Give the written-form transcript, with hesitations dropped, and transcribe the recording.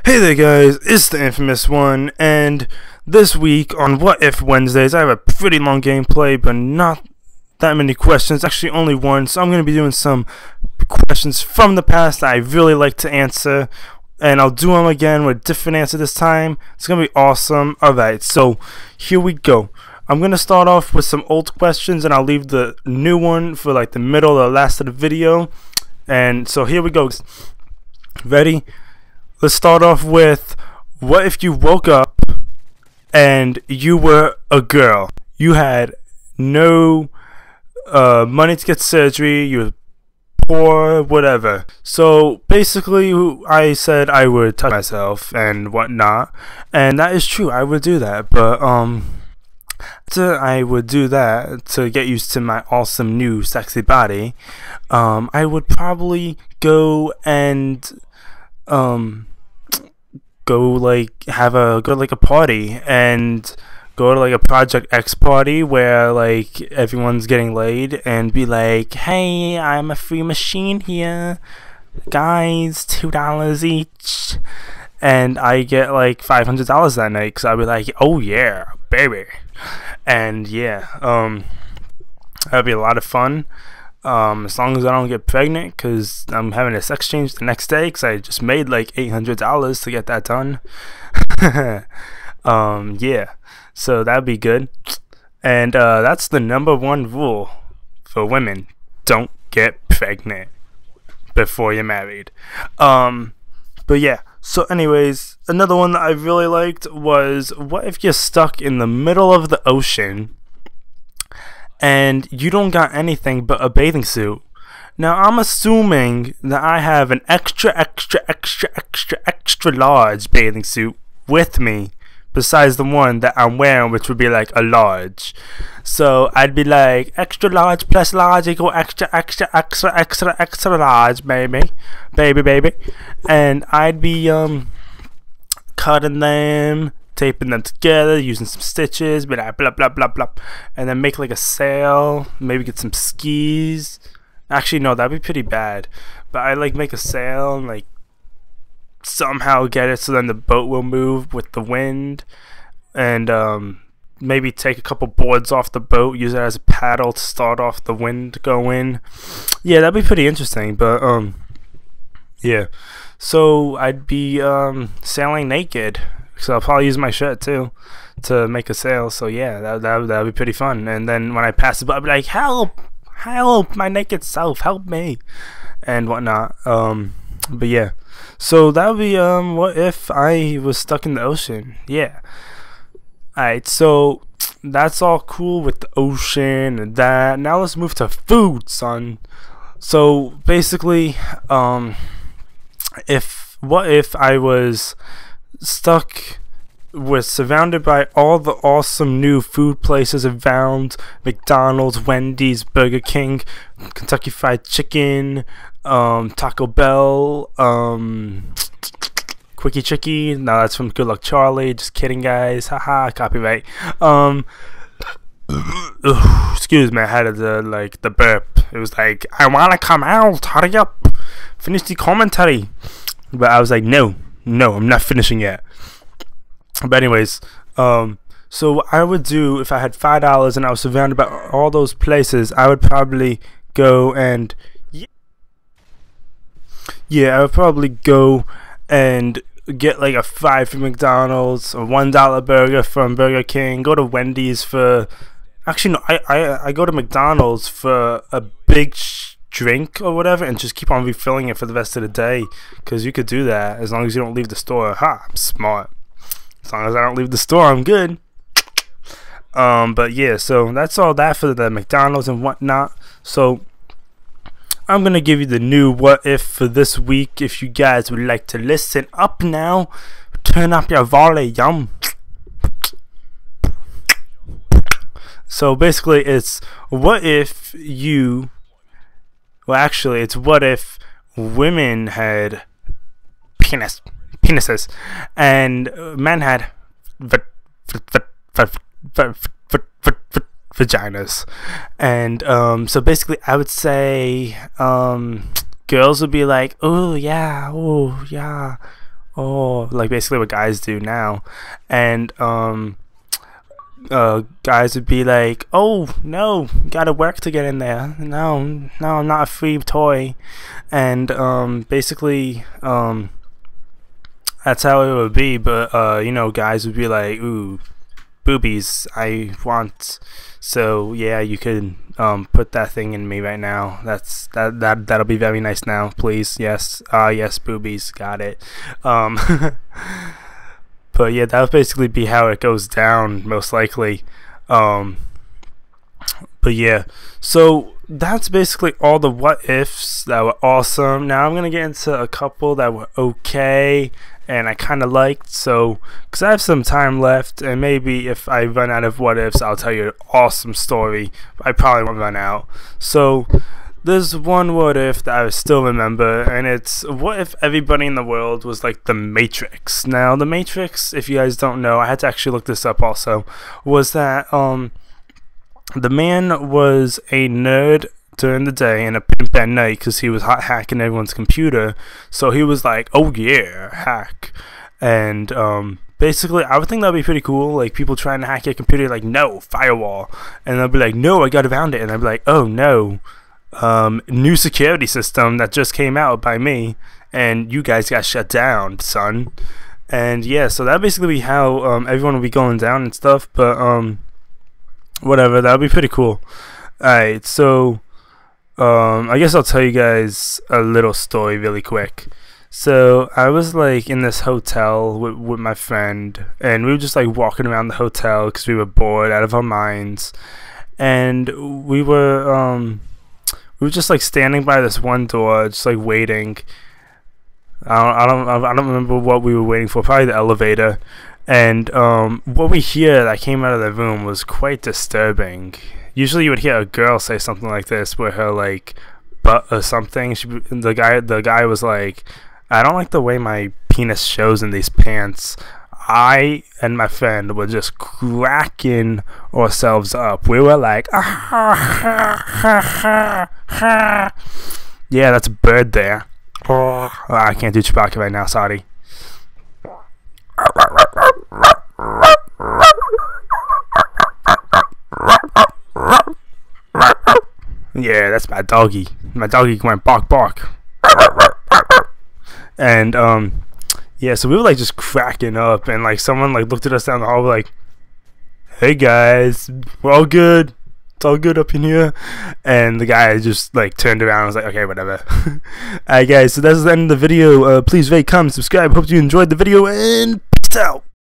Hey there guys, it's the infamous one, and this week on What If Wednesdays I have a pretty long gameplay but not that many questions, actually only one, so I'm going to be doing some questions from the past that I really like to answer, and I'll do them again with a different answer this time. It's going to be awesome. Alright, so here we go. I'm going to start off with some old questions and I'll leave the new one for like the middle or last of the video, and so here we go. Ready? Let's start off with, what if you woke up and you were a girl? You had no money to get surgery, you were poor, whatever. So basically I said I would touch myself and whatnot, and that is true, I would do that, but I would do that to get used to my awesome new sexy body. I would probably go and go to like a party and go to like a Project X party where like everyone's getting laid and be like, hey, I'm a free machine here, guys, $2 each, and I get like $500 that night because I'll be like, oh yeah, baby. And yeah, that'd be a lot of fun. As long as I don't get pregnant, because I'm having a sex change the next day, because I just made like $800 to get that done. Yeah, so that'd be good. And that's the #1 rule for women: don't get pregnant before you're married. But yeah, so anyways, another one that I really liked was, what if you're stuck in the middle of the ocean and you don't got anything but a bathing suit? Now I'm assuming that I have an extra large bathing suit with me besides the one that I'm wearing, which would be like a large. So I'd be like, extra large plus large equal extra large, baby. And I'd be cutting them, taping them together, using some stitches, blah blah blah blah blah, and then make like a sail, maybe get some skis. Actually no, that'd be pretty bad, but I like make a sail and like somehow get it so then the boat will move with the wind, and maybe take a couple boards off the boat, use it as a paddle to start off the wind going. Yeah, that'd be pretty interesting. But yeah, so I'd be sailing naked, so I'll probably use my shirt too to make a sail. So yeah, that'd be pretty fun. And then when I pass the boat, I'd be like, help, my naked self, help me, and whatnot. But yeah, so that would be what if I was stuck in the ocean. Yeah. Alright, so that's all cool with the ocean and that. Now let's move to food, son. So basically, what if I was surrounded by all the awesome new food places around: McDonald's, Wendy's, Burger King, Kentucky Fried Chicken, Taco Bell, Quickie Chicky. No, that's from Good Luck Charlie. Just kidding, guys. Haha, copyright. Excuse me, I had the burp. It was like, I wanna come out. Hurry up, finish the commentary. But I was like, no, I'm not finishing yet. But anyways, so what I would do if I had $5 and I was surrounded by all those places, I would probably go and I would probably go and get like a $5 from McDonald's, a $1 burger from Burger King, go to Wendy's for, actually no, I go to McDonald's for a big drink or whatever and just keep on refilling it for the rest of the day, because you could do that as long as you don't leave the store. Ha, I'm smart. As long as I don't leave the store, I'm good. But yeah, so that's all that for the McDonald's and whatnot. So I'm gonna give you the new what if for this week. If you guys would like to listen up now, turn up your volume. So basically it's, what if you, well actually it's, what if women had penises and men had vaginas. And so basically I would say girls would be like, oh yeah, oh, like basically what guys do now. And guys would be like, oh no, gotta work to get in there. No, no, I'm not a free toy. And basically that's how it would be. But you know, guys would be like, ooh, boobies, I want. So yeah, you could put that thing in me right now. That'll be very nice now, please. Yes, yes, boobies, got it. But yeah, that would basically be how it goes down, most likely. But yeah, so that's basically all the what ifs that were awesome. Now I'm gonna get into a couple that were okay and I kind of liked. So, because I have some time left, and maybe if I run out of what ifs, I'll tell you an awesome story. But I probably won't run out. So, there's one what if that I still remember, and it's what if everybody in the world was like the Matrix. Now, the Matrix, if you guys don't know, I had to actually look this up also, was that the man was a nerd during the day and a pimp at night because he was hacking everyone's computer. So he was like, oh yeah, hack. And basically, I would think that would be pretty cool. Like, people trying to hack your computer, like, no, firewall. And they'll be like, no, I got around it. And I'd be like, oh no, new security system that just came out by me, and you guys got shut down, son. And yeah, so that basically be how everyone will be going down and stuff. But whatever, that would be pretty cool. Alright, so I guess I'll tell you guys a little story really quick. So I was like in this hotel with my friend, and we were just like walking around the hotel because we were bored out of our minds, and we were just like standing by this one door, just like waiting. I don't remember what we were waiting for. Probably the elevator. And what we hear that came out of the room was quite disturbing. Usually, you would hear a girl say something like this, with her like butt or something. The guy was like, "I don't like the way my penis shows in these pants." I and my friend were just cracking ourselves up. We were like, yeah, that's a bird there. Oh, I can't do Chewbacca right now, sorry. Yeah, that's my doggy. My doggy went bark bark. And yeah, so we were like just cracking up, and like someone like looked at us down the hall, like, "Hey guys, we're all good. It's all good up in here." And the guy just like turned around and was like, "Okay, whatever." Alright guys, so that's the end of the video. Please rate, comment, subscribe. Hope you enjoyed the video, and peace out.